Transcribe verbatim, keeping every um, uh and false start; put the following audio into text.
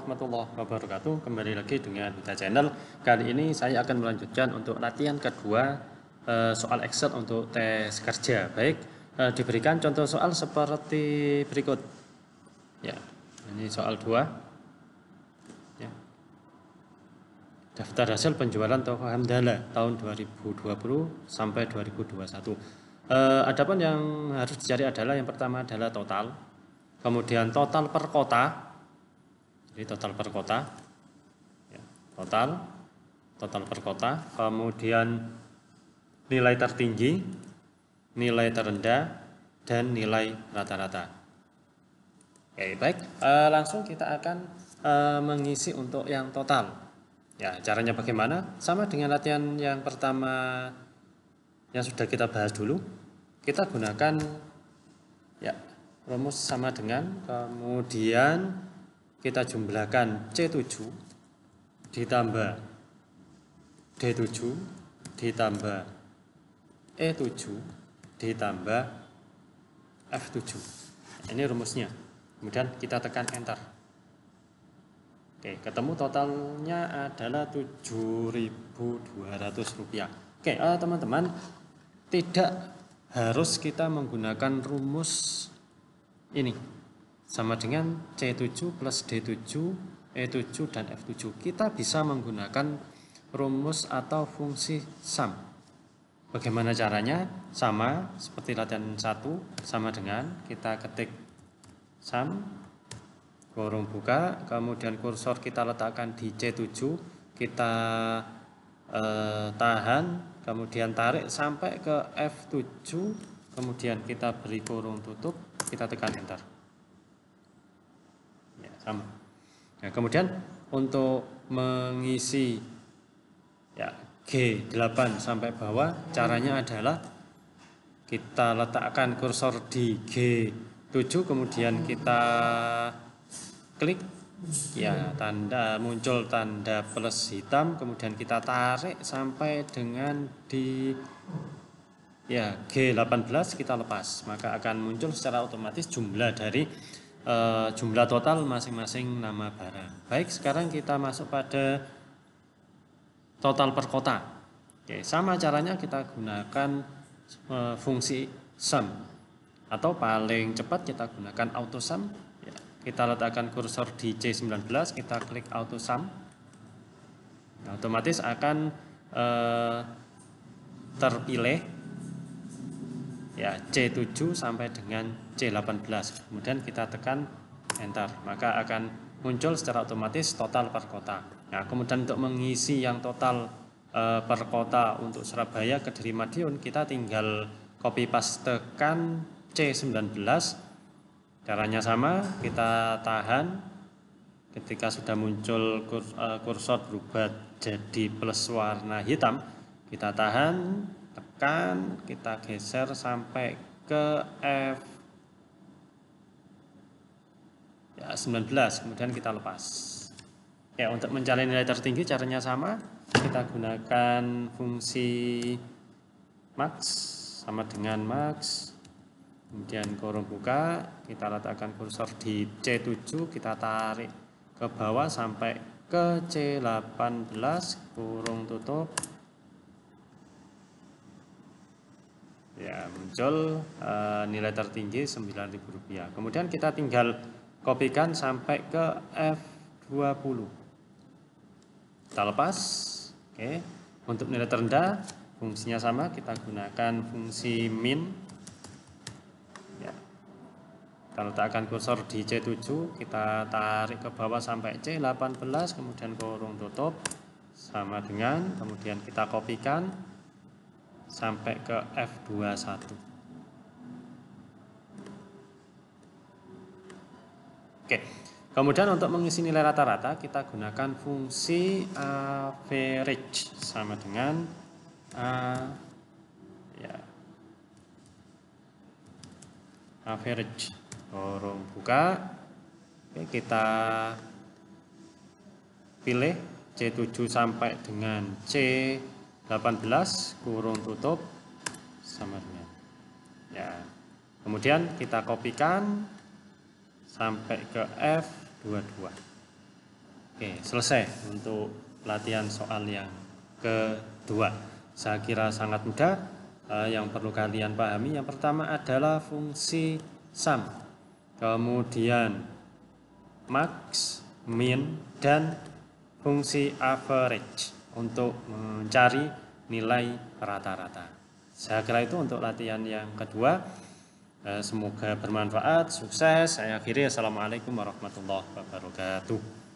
warahmatullahi wabarakatuh. Kembali lagi dengan Huda Channel. Kali ini saya akan melanjutkan untuk latihan kedua eh, soal Excel untuk tes kerja. Baik, eh, diberikan contoh soal seperti berikut. Ya, ini soal dua. Ya. Daftar hasil penjualan toko Hamdala tahun dua ribu dua puluh sampai dua ribu dua puluh satu. Eh, adapun yang harus dicari adalah yang pertama adalah total, kemudian total per kota. Jadi total per kota, ya, total, total per kota, kemudian nilai tertinggi, nilai terendah, dan nilai rata-rata. Oke, baik, e, langsung kita akan e, mengisi untuk yang total. Ya, caranya bagaimana? Sama dengan latihan yang pertama yang sudah kita bahas dulu. Kita gunakan ya rumus sama dengan, kemudian kita jumlahkan C tujuh ditambah D tujuh ditambah E tujuh ditambah F tujuh. Ini rumusnya. Kemudian kita tekan enter. Oke, ketemu totalnya adalah tujuh ribu dua ratus rupiah. Oke, teman-teman, eh, tidak harus kita menggunakan rumus ini. Sama dengan C tujuh plus D tujuh, E tujuh, dan F tujuh. Kita bisa menggunakan rumus atau fungsi sum. Bagaimana caranya? Sama seperti latihan satu, sama dengan kita ketik sum, kurung buka, kemudian kursor kita letakkan di C tujuh, kita eh, tahan, kemudian tarik sampai ke F tujuh, kemudian kita beri kurung tutup, kita tekan enter. Ya, sama. Nah, kemudian untuk mengisi ya G delapan sampai bawah, caranya adalah kita letakkan kursor di G tujuh, kemudian kita klik ya, tanda muncul tanda plus hitam, kemudian kita tarik sampai dengan di ya G delapan belas, kita lepas, maka akan muncul secara otomatis jumlah dari Uh, jumlah total masing-masing nama barang. Baik, sekarang kita masuk pada total per kota. Oke, sama caranya kita gunakan uh, fungsi sum, atau paling cepat kita gunakan auto sum. Ya, kita letakkan kursor di C sembilan belas, kita klik auto sum. Nah, otomatis akan uh, terpilih ya C tujuh sampai dengan C delapan belas, kemudian kita tekan enter, maka akan muncul secara otomatis total per kota. Nah, kemudian untuk mengisi yang total e, per kota untuk Surabaya, Kediri, Madiun, kita tinggal copy pastekan C sembilan belas. Caranya sama, kita tahan, ketika sudah muncul kursor berubah jadi plus warna hitam, kita tahan, tekan, kita geser sampai ke F ya sembilan belas, kemudian kita lepas. Ya, untuk mencari nilai tertinggi caranya sama, kita gunakan fungsi max, sama dengan max, kemudian kurung buka, kita letakkan kursor di C tujuh, kita tarik ke bawah sampai ke C delapan belas, kurung tutup. Ya, muncul uh, nilai tertinggi sembilan ribu rupiah. Kemudian kita tinggal kopikan sampai ke F dua puluh. Kita lepas. Oke. Untuk nilai terendah, fungsinya sama, kita gunakan fungsi min. Ya. Kita letakkan kursor di C tujuh, kita tarik ke bawah sampai C delapan belas, kemudian kurung tutup, sama dengan, kemudian kita kopikan sampai ke F dua puluh satu. Oke, kemudian untuk mengisi nilai rata-rata, kita gunakan fungsi average, sama dengan uh, ya, average, kurung buka. Oke, kita pilih C tujuh sampai dengan C delapan belas, kurung tutup, sama dengan ya. Kemudian kita kopikan sampai ke F dua puluh dua. Oke, selesai untuk latihan soal yang kedua. Saya kira sangat mudah. Eh, yang perlu kalian pahami yang pertama adalah fungsi sum, kemudian max, min, dan fungsi average untuk mencari nilai rata-rata. Saya kira itu untuk latihan yang kedua. Eh, semoga bermanfaat, sukses. Saya akhiri. Assalamualaikum warahmatullahi wabarakatuh.